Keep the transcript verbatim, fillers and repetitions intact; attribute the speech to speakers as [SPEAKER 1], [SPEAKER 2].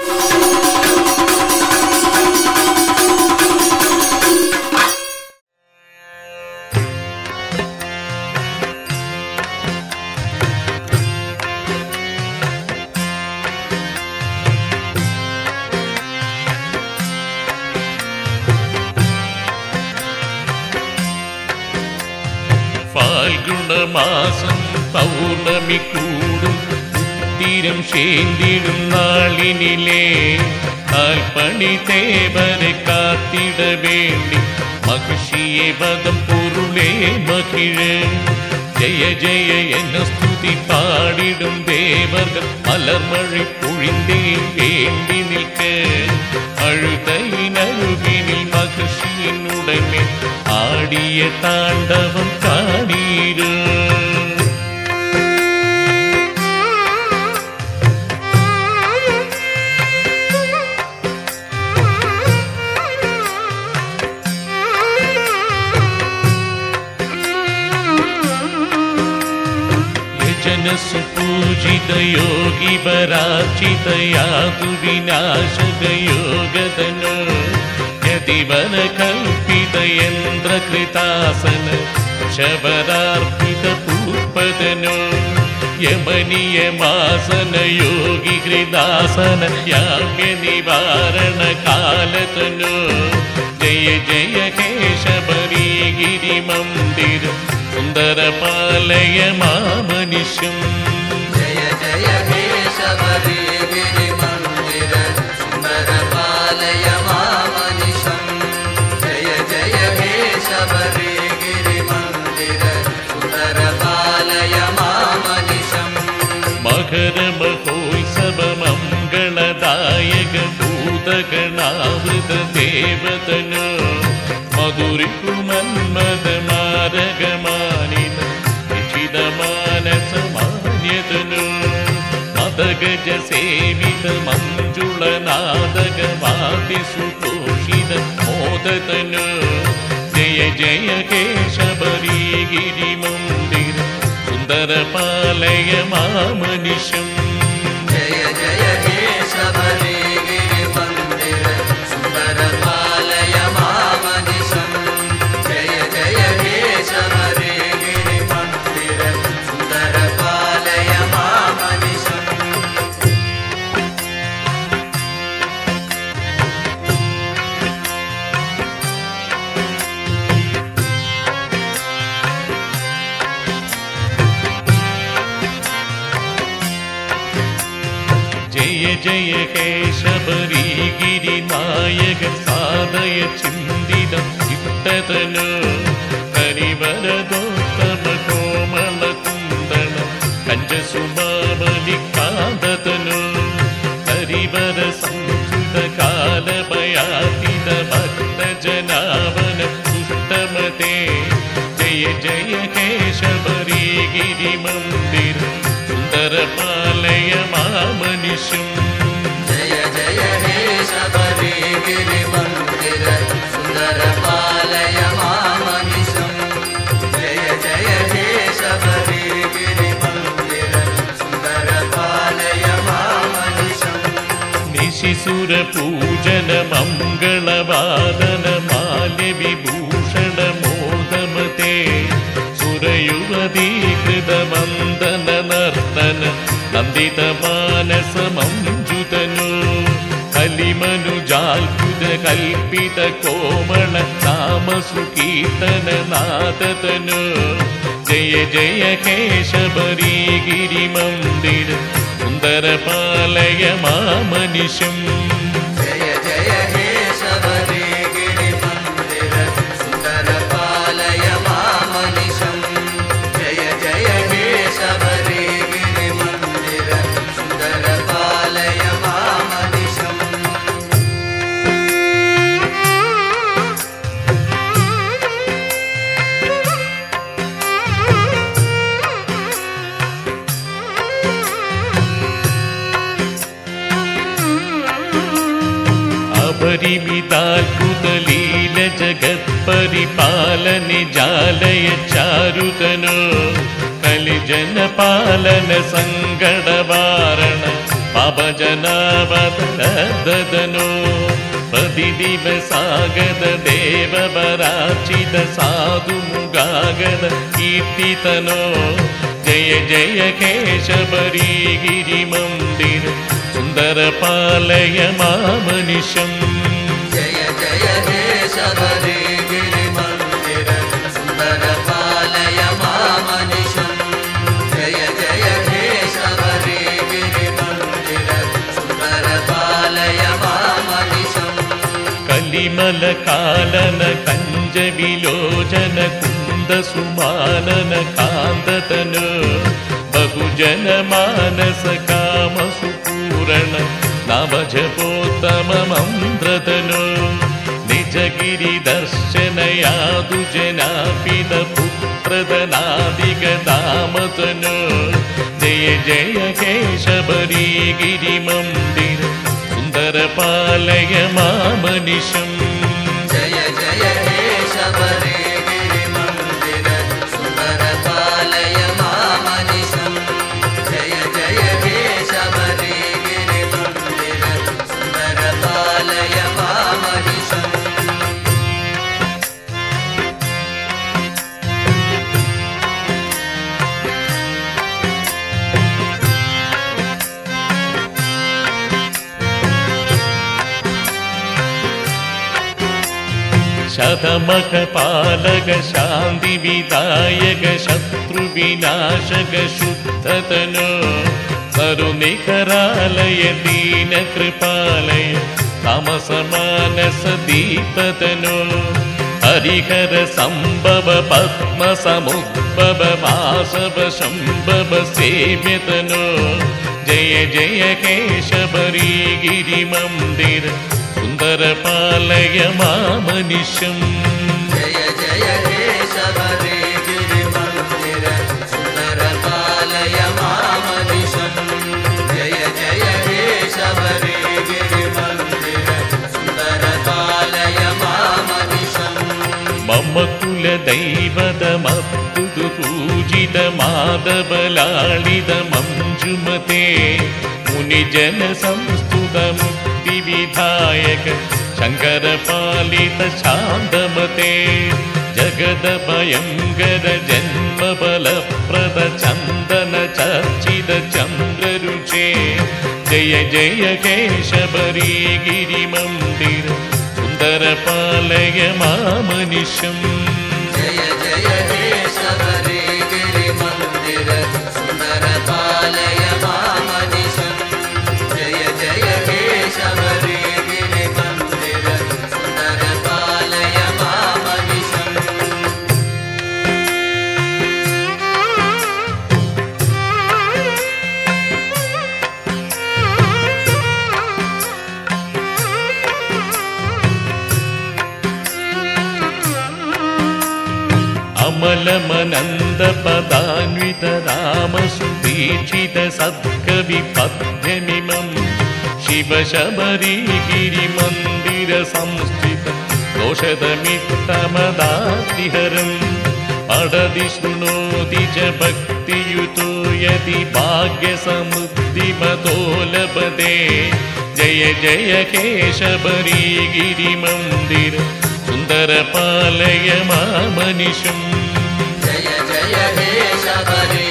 [SPEAKER 1] മാസം പൗർണമി കൂടും തീരം ചേന്തിടും നാളിനിലേ കാൽപ്പണി തേവരെ കാത്തിട വേണ്ടി മഹിഷിയെ വദം പൊരുളേ മഹിഴ് ജയ ജയ എന്ന സ്തുതി പാടിടും ദേവർകൾ മലർമഴി പൊഴിന്തേ വേണ്ടി നിൽക്ക് അഴുതയിനരുകിനിൽ മഹിഷിയിനുടമേ ആടിയ താണ്ഡവം കാണീര് സുപൂജിത യോഗി വരാർച്ചിത യാതു വിനാശക യോഗതനു യതിവന കൽപ്പിത യന്ത്രകൃതാസന ശബരാർപ്പിത പൂപ്പതനു യമനിയമാസന യോഗി ഹൃദാസന യാമ്യ നിവാരണ കാലതനു ജയ ജയ കേശബരി ഗിരി മന്ദിര സുന്ദരപാലയ മാമനിശം
[SPEAKER 2] ജയ ജയ കേശവരി ഗിരി മന്ദിര സുന്ദരപാലയ മാമനിശം ജയ ജയ കേശവരി ഗിരി മന്ദിര സുന്ദരപാലയ മാമനിശം
[SPEAKER 1] മകര മഹോത്സവ മംഗളദായക ഭൂതഗണാവൃത ദേവതനു മധുരിപ്പു മന്മദ മാരകമാനിന നിശ്ചിതമാനസമാന്യതനു മദഗജ സേവിത മഞ്ജുള നാദകവാതി സുതോഷിത മോദതനു ജയ ജയ കേശബരി ഗിരി മന്ദിര സുന്ദരപാലയ മാമനിശം
[SPEAKER 2] ജയ ജയ കേശവരി ഗിരി മന്ദിര സുന്ദരപാലയ മാമനിശം ജയ ജയ കേശവരി ഗിരി മന്ദിര സുന്ദരപാലയ മാമനിശം
[SPEAKER 1] ജയ ജയ കേശബരി ഗിരി നായക സാദയ ചിന്തിത ചിത്തതനു ഹരിവരദോത്തമ കോമള കുന്ദന കഞ്ചസുമാവലി കാന്തതനു ഹരിവര സംസ്കൃത കാലഭയാതിത ഭക്ത ജനാവന പുഷ്ടമതേ ജയ ജയ കേശബരി ഗിരി മന്ദിര സുന്ദരപാലയ മാമനിശം
[SPEAKER 2] ജയ ജയ കേശവരി ഗിരി മന്ദിര സുന്ദരപാലയ മാമനിശം ജയ ജയ കേശവരി ഗിരി മന്ദിര സുന്ദരപാലയ മാമനിശം
[SPEAKER 1] നിശിസുര പൂജന മംഗളവാദന മാല്യ വിഭൂഷണ മോദമതേ സുരയുവതീകൃത വന്ദന നർത്തന നന്ദിത മാനസ മഞ്ജുതനു കലിമനുജാൽപുത കൽപ്പിത കോമള നാമസു കീർത്തന നാദതനു ജയ ജയ കേശബരി ഗിരി മന്ദിര സുന്ദരപാലയ മാമനിശം
[SPEAKER 2] ജയ ജയ കേശവരി ഗിരി മന്ദിര സുന്ദരപാലയ മാമനിശം ജയ ജയ കേശവരി ഗിരി മന്ദിര സുന്ദരപാലയ മാമനിശം
[SPEAKER 1] अपरिमिताद्भुतलील जगत्परिपालन जालय चारुतनु कलिजन पालन संगडवारण पापजनावतनो प्रतिदिवसागत देवपरार्चित साधुमुगागत कीर्तितनो जय जय केशबरी गिरिमन्दिर सुन्दर पालय मामनिशम्
[SPEAKER 2] जय जय हे शबरी गिरिमन्दिर सुन्दर पालय मामनिशम् जय जय हे शबरी गिरिमन्दिर सुन्दर पालय मामनिशम्
[SPEAKER 1] कलिमल कालन कंज विलोचन कुन्द सुमानन कांदतन बहुजन मानस काम सुपूरण नवजपोत्तम मन्द्रतनु निजगिरि दर्शन यादु जनापित पुत्रदनादिगदामतनु जय जय केशबरी गिरिमन्दिर सुन्दर पालय मामनिशम्
[SPEAKER 2] जय जय हे शबरी गिरिमन्दिर सुन्दर पालय मामनिशम् जय जय हे शबरी गिरिमन्दिर सुन्दर पालय मामनिशम्
[SPEAKER 1] शतमक पालक शान्ति विदायक शत्रु विनाशक शुद्धतनु करुणिकरालय दीन कृपालय तामस मानस दीपतनु हरिहर संभव पद्म समुद्भव वासव शंभव सेव्यतनु जय जय केशबरी गिरिमन्दिर सुन्दर पालय मामनिशम्
[SPEAKER 2] जय जय हे शबरी गिरिमन्दिर सुन्दर पालय मामनिशम् जय जय हे शबरी गिरिमन्दिर सुन्दर पालय मामनिशम्
[SPEAKER 1] मम कुल दैवत मत्तुदु पूजित माधव लालित मंजुमते मुनिजन संस्तुत मुक्ति विधायक शंकर पालित शान्तमते जगद भयंकर जन्म फलप्रद चंदन चर्चित चंद्ररुचे जय जय केशबरी गिरिमन्दिर सुन्दर पालय मामनिशम्
[SPEAKER 2] जय जय हे शबरी गिरिमन्दिर सुन्दर पालय मामनिशम् जय जय हे शबरी गिरिमन्दिर सुन्दर पालय मामनिशम्
[SPEAKER 1] अमलमनन्द पदान्वित राम सुदीक्षित सत्कवि पद्यमिमम् शिव शबरी गिरिमन्दिर संस्थित दोषदमित्तमदातिहरम् पठति शृणोति च भक्तियुतो यदि भाग्यसमुद्धिमतो लभते जय जय केशबरी गिरिमन्दिर सुन्दर पालय मामनिशम्
[SPEAKER 2] जय जय हे शबरी